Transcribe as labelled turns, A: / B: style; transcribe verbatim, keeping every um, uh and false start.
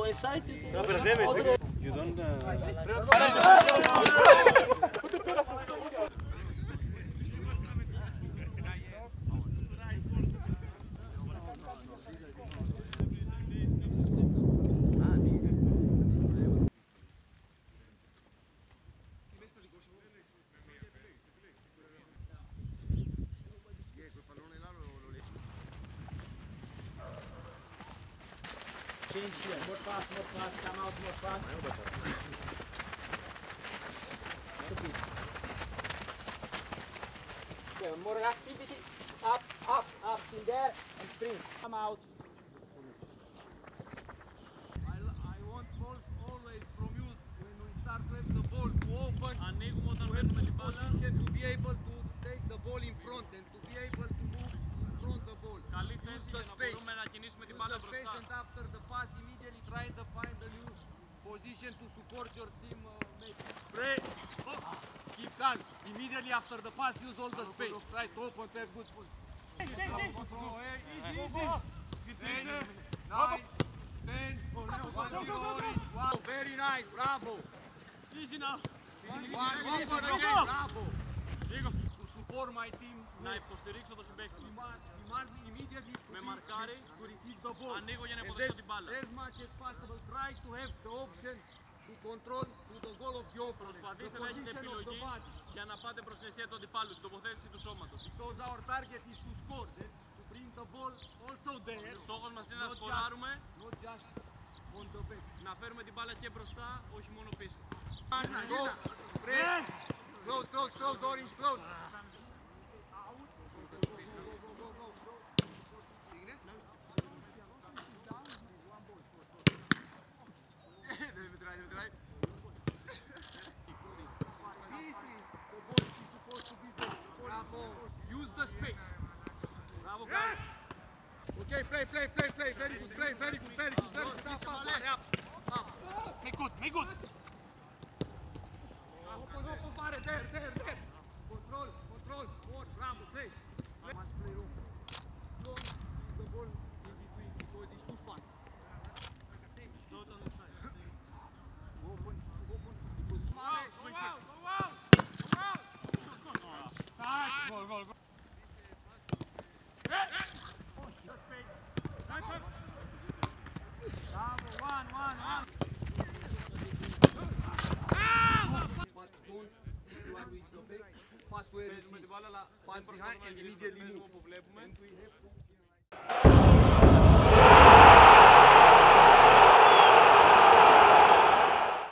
A: inside.
B: You don't. Uh...
A: Change here. More fast, more fast. Come out more fast. Okay, more activity. Up, up, up. In there and sprint. Come out.
C: I, I want balls always from you when we start with the ball to open. Ανοίγουμε όταν παίρνουμε την μπάλα. To be able to take the ball in front and to be able to move in front the ball.
D: Καλή θέση για να μπορούμε να κινήσουμε την μπάλα μπροστά.
C: And after the pass immediately try to find a new position to support your team. Uh, maybe. Pray. Oh. Keep calm. Immediately after the pass use all the space. Try to open to have good position. Easy, easy. Nine, ten, wow, very nice, bravo.
D: Easy now.
C: One, one for the game, bravo. To support my team.
D: Να υποστηρίξω το συμπαίκτη μου.
C: Demand me immediately
D: Με μαρκάρει,
C: to receive the ball.
D: ανοίγω για να υποδεχτώ την μπάλα.
C: As much as possible, try to have the option to control to the goal of the opponent.
D: Προσπαθήστε να έχετε επιλογή για να πάτε προς την αιστεία του αντιπάλου, την τοποθέτηση του σώματος.
C: Because our target is to score, to bring the ball also there.
D: Στόχος μας είναι να σκοράρουμε,
C: not just on the back.
D: να φέρουμε την μπάλα και μπροστά, όχι μόνο πίσω.
C: Go, Fred. Close, close, close, Orange, close. Use the space. Bravo, guys. Okay, play, play, play, play. Very good, play, very good, very good, very good. Up, up, up, up.
D: Make good, make good.
C: Open, open, pare, there, there, there. Control, control, forward, bravo, play. Must play room. Don't the ball in between because it's too fast.
D: Not on the side.
C: Open, open. Go out, go out, go out, go out. Side, goal, goal, goal. Bravo, one, one, one. But don't you are with the back. Pass where you see. Pass behind and immediately move. And we have to